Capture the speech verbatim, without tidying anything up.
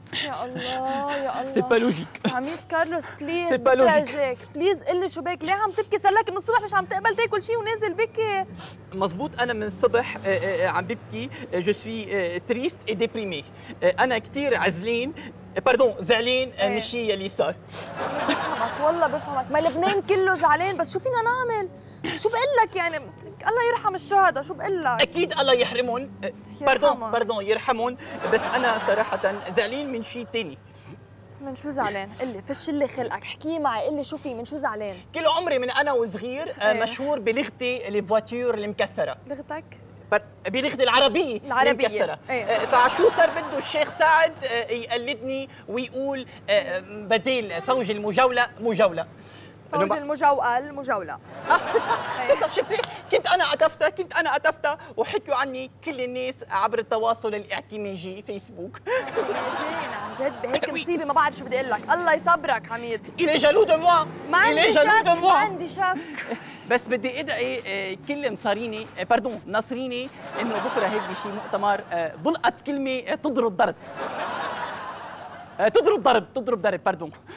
يا الله يا الله سي با لوجيك. عميد كارلوس بليز سي با لوجيك. بترجاك بليز قل لي شو بك، ليه عم تبكي؟ صار لك من الصبح مش عم تقبل تاكل شيء ونازل بكي. مزبوط، انا من الصبح عم ببكي، جو سوي تريست اي ديبريمي، انا كثير عزلين، باردون زعلان من الشيء يلي صار. بفهمك والله بفهمك، ما لبنان كله زعلان، بس شو فينا نعمل؟ شو شو بقول لك يعني؟ الله يرحم الشهداء، شو بقول لك؟ اكيد الله يحرمهم، باردون باردون يرحمهم، بس انا صراحه زعلان من شيء ثاني. من شو زعلان؟ قل لي، فش لي خلقك، احكي معي، قل لي شو في، من شو زعلان؟ كل عمري من انا وصغير ايه؟ مشهور بلغتي الفواتير المكسره. لغتك؟ بلغتي العربية العربية المكسرة. ايه؟ فعشو صار بده الشيخ سعد يقلدني ويقول بديل فوج المجولة مجولة. فوج المجوقل مجولة. اه صح صح، شفتي؟ كنت انا عطفتها، كنت انا عطفتها وحكوا عني كل الناس عبر التواصل الاعتماجي فيسبوك. اعتماجي عن جد بهيك مصيبة ما بعرف شو بدي اقول لك، الله يصبرك حميد. إلي جالو دو موا، ما عندي شك، ما عندي شك. بس بدي ادعي كل مصاريني، باردون ناصريني، انه بكره هيك بشي مؤتمر بلقط كلمة تضرب ضرب. تضرب ضرب تضرب ضرب باردون.